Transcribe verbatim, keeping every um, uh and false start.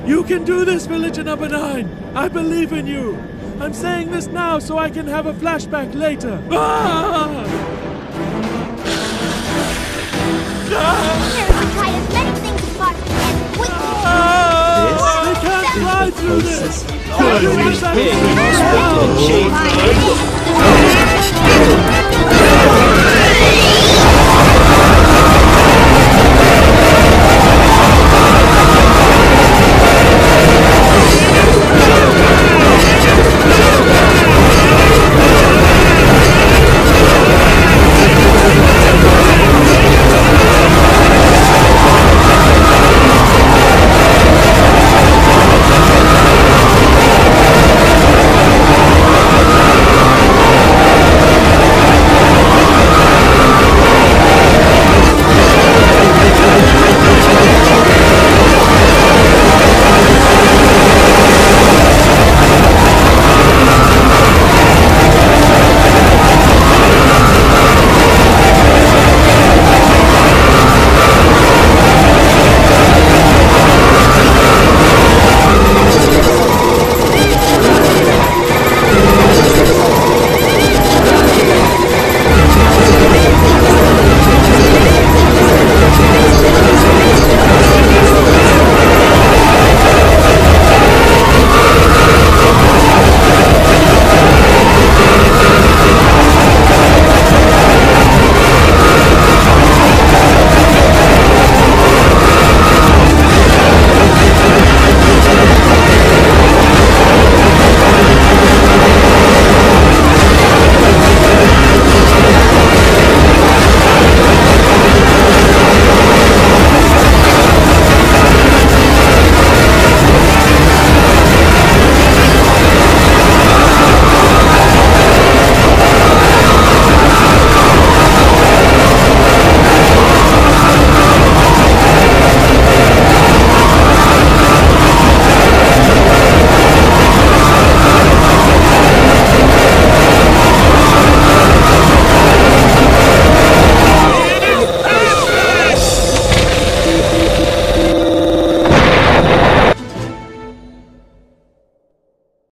You can do this, Villager Number Nine. I believe in you. I'm saying this now so I can have a flashback later. Ah! There's to try as many things as Sparta can quickly. Ah! They can't fly through this. Good news, big. Expected change.